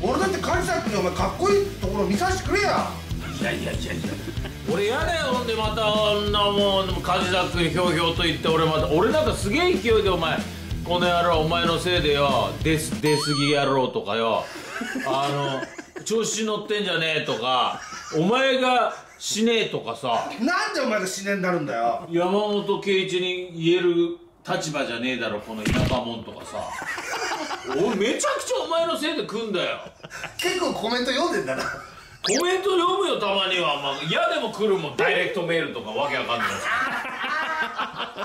俺だって梶崎にお前かっこいいところ見させてくれや。 いや俺やだよ。ほんでまたあんなもん梶崎にひょうひょうと言って俺なんかすげえ勢いでお前この野郎お前のせいでよ出過ぎ野郎とかよ調子乗ってんじゃねえとかお前が死ねえとかさ。 なんでお前が死ねになるんだよ。 山本圭一に言える立場じゃねえだろこの田舎もんとかさ。俺めちゃくちゃお前のせいで食うんだよ。 結構コメント読んでんだな。 コメント読むよたまには。まあ嫌でも来るもんダイレクトメールとかわけわかんない。